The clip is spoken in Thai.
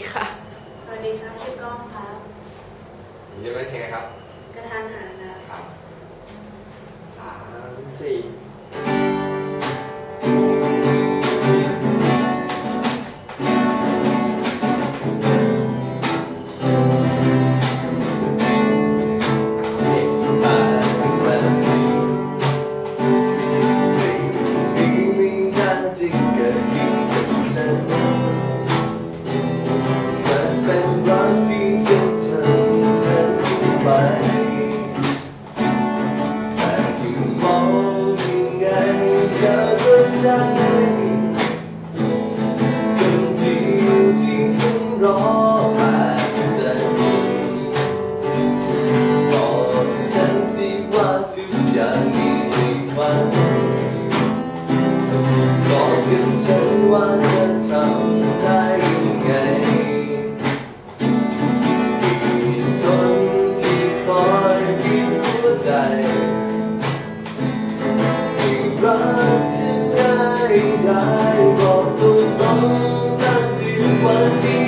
ค่ะสวัสดีครับชื่อก้องครับเรียกว่าเพลงครับกระทานหันนะครับ 3 4 ใจคนเดียวที่ฉันรอผ่านแต่จริงบอกฉันสิว่าทุกอย่างนี้ใช่ฝันบอกกับฉันว่าจะทำได้ยังไงมีคนที่คอยบีบหัวใจรักเธอได้บอกตัวตรงตั้งแต่วันที่